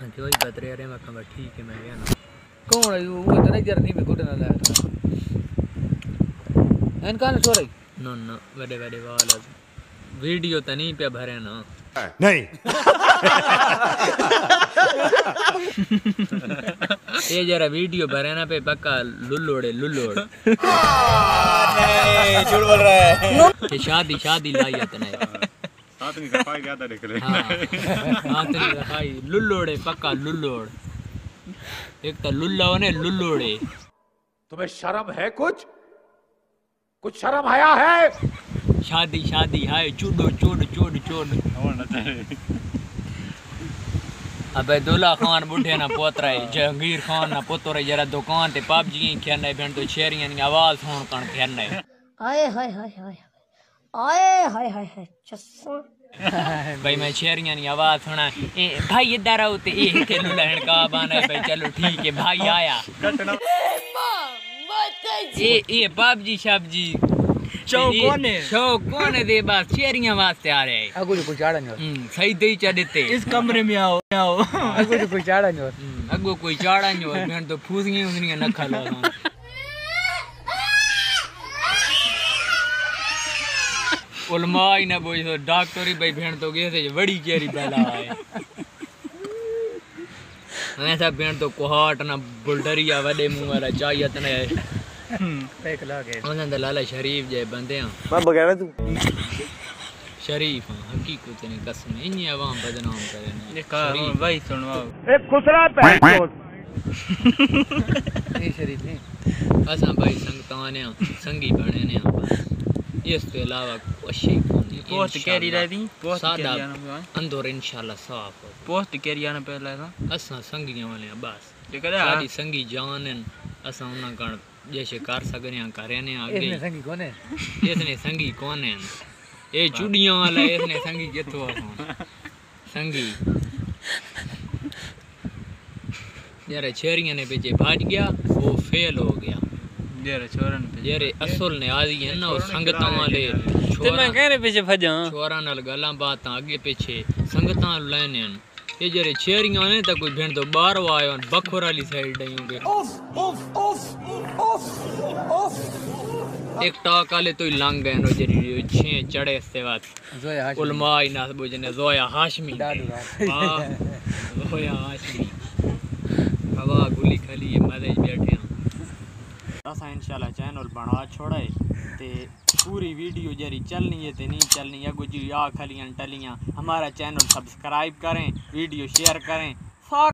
जो ही बतरे रे मैं कहा ठीक है मैं गया ना कौन है वो तो नहीं जर्नी में गुड ना लाया इनका ना छोड़ ना ना बड़े बड़े वाला वीडियो तो नहीं पे भरे ना नहीं ये जरा वीडियो भरे ना पे पक्का लुल्लोड़ नहीं झूठ बोल रहा है ये शादी लाई तने साथ में सफाई ज्यादा निकले हां सफाई लुल्लोड़े पक्का लुल्लोड़ एक तो लुल्ला ने लुल्लोड़े तुम्हें शर्म है कुछ शर्म आया है शादी हाय चूडो चूड अबे दूल्हा खान बुढ़े ना पोतरा है जहांगीर खान ना पोतरा जरा दुकान ते पबजी खेलने भेंट तो शेरियां की आवाज सुन कण खेलने आए हाय चस्सा भाई मैं शेरियां की आवाज सुना ए भाई इधर आओ ते ए के लहण का बना है भाई चलो ठीक है भाई आया ये पबजी सब्जी शो कौन है दे बस शेरियां वास्ते आ रहे अगु को चाड़ा नहीं सही दे चा देते इस कमरे में आओ अगु को चाड़ा नहीं अगो कोई चाड़ा नहीं और मैं तो फूसियां उंगलियां न खा लो उलमाई ना बोई तो डॉक्टरी भाई भेड़ तो गए थे बड़ी केरी पहला है ऐसा भेड़ तो कोहाट ना बुलडरिया वडे मुंह वाला चाहिए तने एक लागे उन्हें तो लाला शरीफ जे बंदे हैं मैं बगैर तू शरीफ हां हकीकत ने कसम इन्हीं आवाम बदनाम करे ये कहा भाई सुनवाओ एक खुसरा पैंचोद ये शरीफ नहीं असा भाई संगतां ने संगी बने ने इसके अलावा कुछ नहीं पोस्ट कैरी रहती पोस्ट सादा कैरी आना अंदर इंशाल्लाह साफ हो पोस्ट कैरी आना पहला था असा संगियां वाले हैं बस ये करे साडी संगी जान हैं असा उन्ना कण जैसे कर सकने हैं करे ने आगे इसने संगी कौन है इसने संगी कौन है ये चुड़ियां वाला इसने संगी किथों संगी यार छेरियां ने पीछे भाग गया वो फेल हो गया यार छोरन पे यार असल ने आदी है ना संगतां वाले ते मैं कहने पीछे भजा छोरा नाल गल्लां बातां आगे पीछे संगतां लेने ये जरे छेरियां ने तो कोई भेंड तो बाहर आयो बखोर वाली साइड आयोगे एक टाक वाले तो लंग गए नो जरी छे चढ़े से बात जोया हाशमी उलमाई ना बुझने जोया हाशमी दादू हां जोया हाशमी हवा गुली खाली मजे बैठे असा इंशाल्लाह चैनल बना छोड़ा है ते पूरी वीडियो जरी चलनी है ते नहीं चलनी अगो जी आ खलियां टलियां हमारा चैनल सब्सक्राइब करें वीडियो शेयर करें